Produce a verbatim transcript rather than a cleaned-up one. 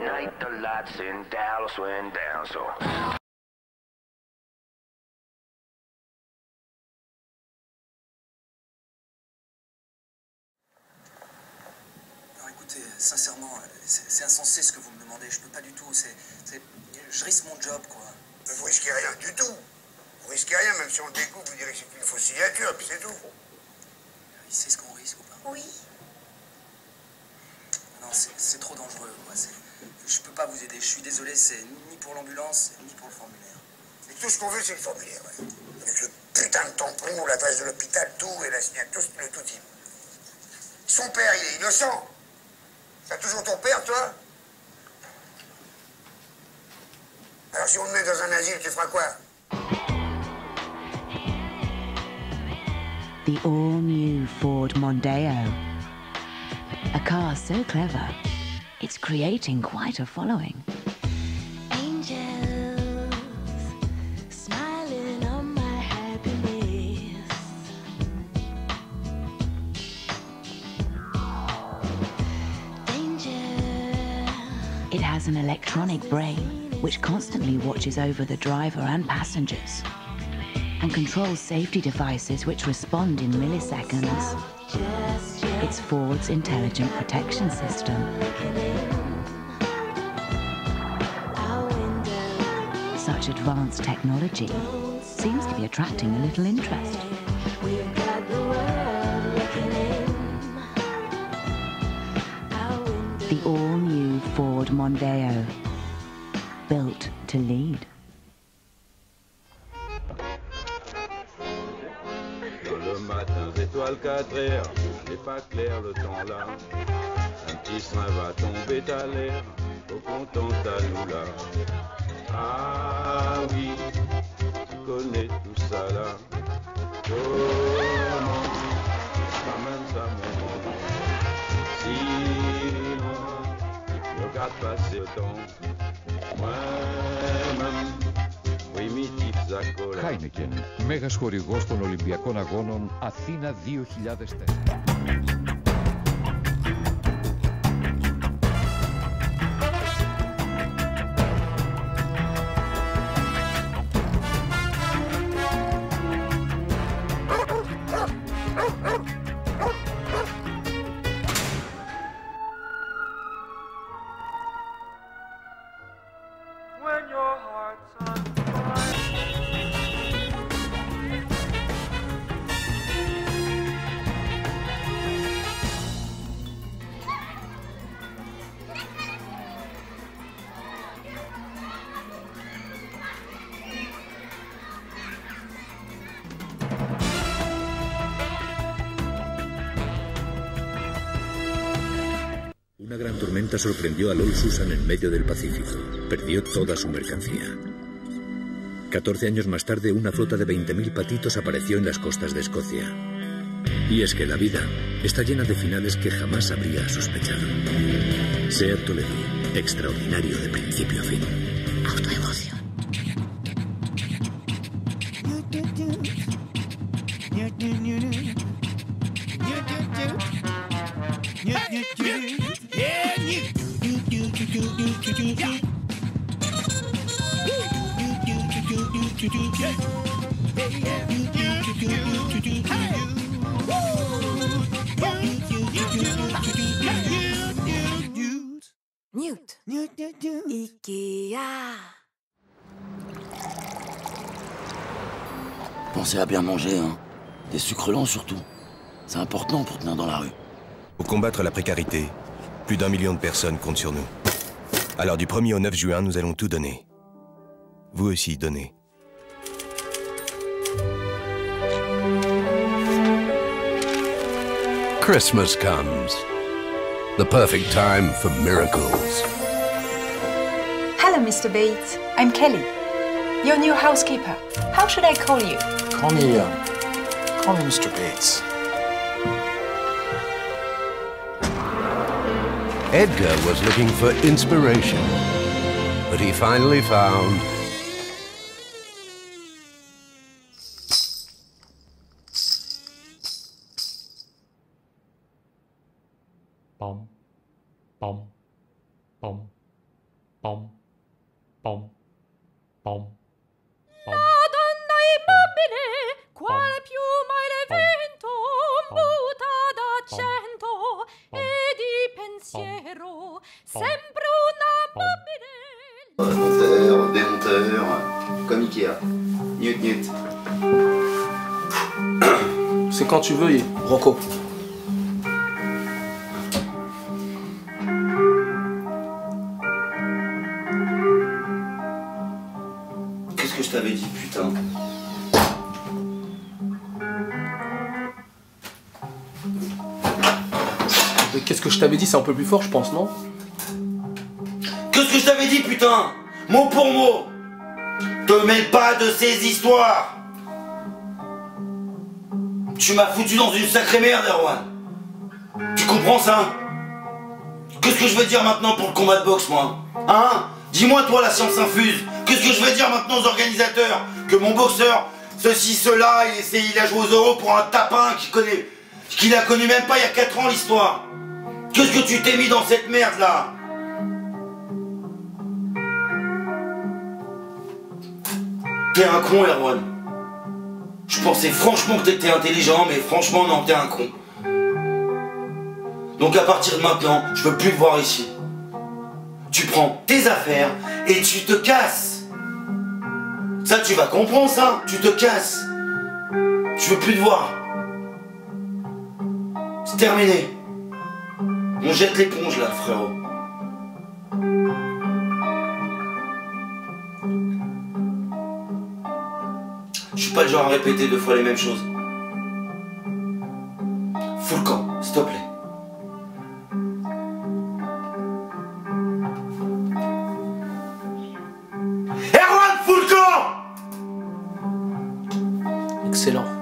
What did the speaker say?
night the lights in Dallas went down, so... Alors écoutez, sincèrement, c'est insensé ce que vous me demandez. Je peux pas du tout. C'est, c'est, je risque mon job, quoi. Mais vous risquez rien du tout. Vous risquez rien, même si on le découpe, vous direz que c'est une fausse signature, puis c'est tout. Il sait ce qu'on risque ou pas? Oui. Non, c'est trop dangereux, quoi. Je peux pas vous aider. Je suis désolé, c'est ni pour l'ambulance, ni pour le formulaire. Et tout ce qu'on veut, c'est le formulaire, ouais. Avec le putain de tampon, l'adresse de l'hôpital, tout, et la signature, le tout type. Son père, il est innocent. T'as toujours ton père, toi? Alors si on te met dans un asile, tu feras quoi? The all-new Ford Mondeo. A car so clever, it's creating quite a following. Angels smiling on my happiness. Danger. It has an electronic brain which constantly watches over the driver and passengers and controls safety devices which respond in milliseconds. It's Ford's intelligent protection system. Such advanced technology seems to be attracting a little interest. The all-new Ford Mondeo, built to lead. Le matin, étoile quatre heures, n'est pas clair le temps là. Un petit train va tomber à l'air, au content à nous là. Ah oui, tu connais tout ça là. Comment ramène ça mon moment? Sinon, ne regarde passer le temps. Moi-même, primitif Zakola. Heineken, μέγας χορηγός των Ολυμπιακών Αγώνων Αθήνα δύο χιλιάδες τέσσερα. Una gran tormenta sorprendió a Lord Susan en medio del Pacífico. Perdió toda su mercancía. Catorce años más tarde, una flota de veinte mil patitos apareció en las costas de Escocia. Y es que la vida está llena de finales que jamás habría sospechado. Seat Toledo, extraordinario de principio a fin. Autoemoción. Newt. Ikea. Pensez à bien manger, hein. Des sucres lents surtout. C'est important pour tenir dans la rue. Pour combattre la précarité, plus d'un million de personnes comptent sur nous. Alors du premier au neuf juin, nous allons tout donner. Vous aussi, donnez. Christmas comes. The perfect time for miracles. Hello, Mister Bates. I'm Kelly, your new housekeeper. How should I call you? Call me, uh, call me Mister Bates. Edgar was looking for inspiration, but he finally found Bum, bum, bum, Pom, pom, pom, pom. La donna immobile, quale piuma il vento, muta d'accento e di pensiero, sempre una mobile. Monteur, démonteur, comme Ikea. Newt, Newt. C'est quand tu veux, Rocco. Qu'est-ce que je t'avais dit, putain? Mais qu'est-ce que je t'avais dit, c'est un peu plus fort, je pense, non? Qu'est-ce que je t'avais dit, putain? Mot pour mot. Te mêle pas de ces histoires. Tu m'as foutu dans une sacrée merde, Erwan. Tu comprends ça? Qu'est-ce que je vais dire maintenant pour le combat de boxe, moi? Hein? Dis-moi, toi, la science infuse. Qu'est-ce que je vais dire maintenant aux organisateurs? Que mon boxeur, ceci, cela, il, il a joué aux euros pour un tapin qui connaît... qu'il a connu même pas il y a quatre ans, l'histoire. Qu'est-ce que tu t'es mis dans cette merde-là? T'es un con, Erwan. Je pensais franchement que t'étais intelligent, mais franchement, non, t'es un con. Donc à partir de maintenant, je veux plus te voir ici. Tu prends tes affaires et tu te casses. Ça, tu vas comprendre ça. Tu te casses. Je veux plus te voir. C'est terminé. On jette l'éponge là, frérot. Je suis pas le genre à répéter deux fois les mêmes choses. Fous le camp, s'il te plaît. Erwan, fous le camp! Excellent.